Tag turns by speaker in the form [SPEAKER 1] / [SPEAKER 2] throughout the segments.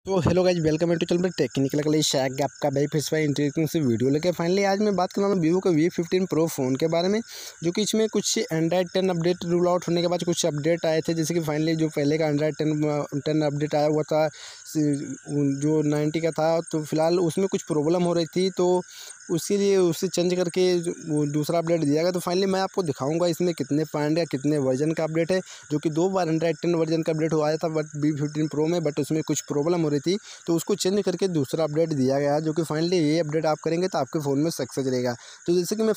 [SPEAKER 1] तो hello guys, welcome to चल मैं टेक्निकल के शैक आपका भाई फिर से इंटरेस्टिंग से वीडियो लेके फाइनली आज मैं बात कर रहा हूँ वीवो के V15 प्रो फ़ोन के बारे में, जो कि इसमें कुछ एंड्रॉयड 10 अपडेट रूल आउट होने के बाद कुछ अपडेट आए थे। जैसे कि फाइनली जो पहले का एंड्रॉयड 10 अपडेट आया हुआ था जो 90 का था, तो फिलहाल उसमें कुछ प्रॉब्लम हो रही थी, तो उसी लिए उसे चेंज करके वो दूसरा अपडेट दिया गया। तो फाइनली मैं आपको दिखाऊंगा इसमें कितने पॉइंट या कितने वर्जन का अपडेट है, जो कि 2 बार एंड्रॉयड 10 वर्जन का अपडेट हुआ था बट V15 प्रो में, बट उसमें कुछ प्रॉब्लम हो रही थी, तो उसको चेंज करके दूसरा अपडेट दिया गया, जो कि फाइनली ये अपडेट आप करेंगे तो आपके फ़ोन में सक्सेस रहेगा। तो जैसे कि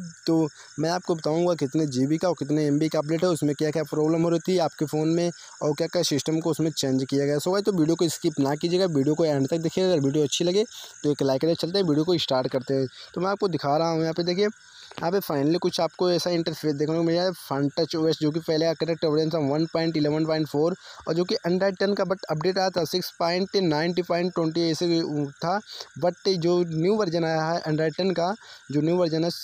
[SPEAKER 1] मैं आपको बताऊंगा कितने GB का और कितने MB का अपडेट है, उसमें क्या क्या प्रॉब्लम हो रही थी आपके फ़ोन में और क्या क्या सिस्टम को उसमें चेंज किया गया। सो भाई तो वीडियो को स्किप ना कीजिएगा, वीडियो को एंड तक देखिएगा। अगर वीडियो अच्छी लगे तो एक लाइक करके चलते हैं, वीडियो को स्टार्ट करते हैं। तो मैं आपको दिखा रहा हूँ, यहाँ पे देखिए, यहाँ पे फाइनली कुछ आपको ऐसा इंटरफेस देखने को मिल जाए फन टच OS, जो कि पहले का करेक्ट वर्जन था 1.11.4 और जो कि एंड्रॉयड 10 का बट अपडेट आया था 6.90.20 ऐसे था। बट जो न्यू वर्जन आया है एंड्रॉयड 10 का, जो न्यू वर्जन है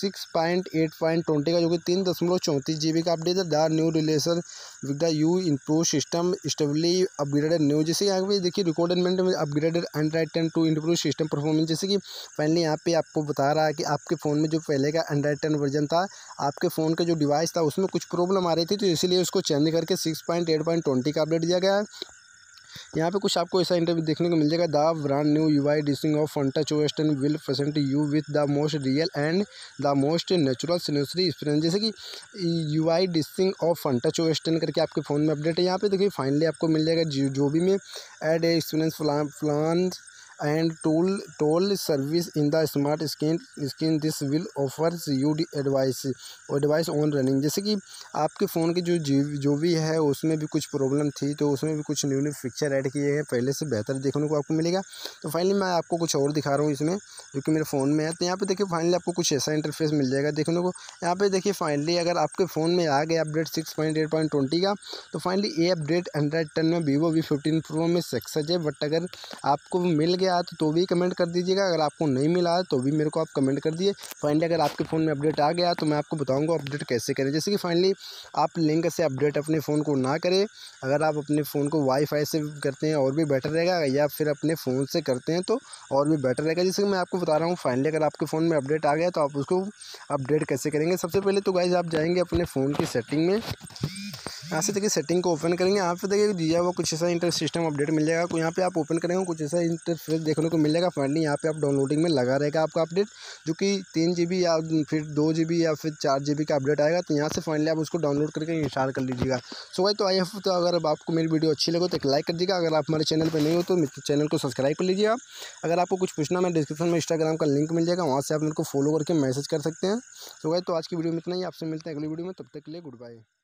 [SPEAKER 1] 6.8.20 का, जो कि 3.34 GB का अपडेट है। The new relation with the you improve system stably upgraded new, जैसे यहाँ पे देखिए रिकॉर्डमेंट में upgraded Android 10 to improve system performance. जैसे कि फाइनली यहाँ पे आपको बता रहा है कि आपके फ़ोन में जो पहले का एंड्रॉयड 10 वर्जन था, आपके फ़ोन का जो डिवाइस था उसमें कुछ प्रॉब्लम आ रही थी, तो इसीलिए उसको चेंज करके 6.8.20 का अपडेट दिया गया है। यहाँ पे कुछ आपको ऐसा इंटरव्यू देखने को मिल जाएगा। The brand new UI design of Funtouch OS 10 will present you with the most real and the most natural sensory experience. जैसे कि UI design of Funtouch OS 10 करके आपके फ़ोन में अपडेट है। यहाँ पे देखिए फाइनली आपको मिल जाएगा जो भी में add a experience plan and toll service in the smart screen this will offers you advice on running. जैसे कि आपके फ़ोन की जो भी है उसमें भी कुछ प्रॉब्लम थी, तो उसमें भी कुछ न्यू फीचर ऐड किए हैं, पहले से बेहतर देखने को आपको मिलेगा। तो फाइनली मैं आपको कुछ और दिखा रहा हूँ इसमें, जो कि मेरे फ़ोन में है। तो यहाँ पे देखिए फाइनली आपको कुछ ऐसा इंटरफेस मिल जाएगा देखने को। यहाँ पे देखिए फाइनली अगर आपके फ़ोन में आ गया अपडेट 6.8.20 का, तो फाइनली ये अपडेट एंड्रॉयड 10 में वीवो V15 प्रो में सक्सेस है। बट अगर आपको मिल गया तो भी कमेंट कर दीजिएगा, अगर आपको नहीं मिला तो भी मेरे को आप कमेंट कर दिए। फाइनली अगर आपके फ़ोन में अपडेट आ गया तो मैं आपको बताऊंगा अपडेट कैसे करें। जैसे कि फाइनली आप लिंक से अपडेट अपने फ़ोन को ना करें, अगर आप अपने फ़ोन को वाईफाई से करते हैं और भी बेटर रहेगा, या फिर अपने फ़ोन से करते हैं तो और भी बेटर रहेगा। जैसे कि मैं आपको बता रहा हूँ फाइनली अगर आपके फ़ोन में अपडेट आ गया तो आप उसको अपडेट कैसे करेंगे। सबसे पहले तो गाइस आप जाएंगे अपने फ़ोन की सेटिंग में, यहाँ से देखिए सेटिंग को ओपन करेंगे। यहाँ पे देखिए दिया हुआ कुछ ऐसा इंटर सिस्टम अपडेट मिल जाएगा, तो यहाँ पे आप ओपन करेंगे कुछ ऐसा इंटरफेस देखने को मिलेगा। फाइनली यहाँ पे आप डाउनलोडिंग में लगा रहेगा आपका अपडेट, जो कि 3 GB या फिर 2 GB या फिर 4 GB का अपडेट आएगा। तो यहाँ से फाइनली आप उसको डाउनलोड करके इंस्टॉल कर लीजिएगा। सो भाई तो आई होप, तो अगर आपको मेरी वीडियो अच्छी लगे तो एक लाइक कर दीजिएगा। अगर आप हमारे चैनल पर नहीं हो तो मेरे चैनल को सब्सक्राइब कर लीजिएगा। अगर आपको कुछ पूछना, मैं डिस्क्रिप्शन में इंस्टाग्राम का लिंक मिल जाएगा, वहाँ से आप मेरे को फॉलो करके मैसेज कर सकते हैं। सो भाई तो आज की वीडियो में इतना ही, आपसे मिलते हैं अगली वीडियो में, तब तक के लिए गुड बाय।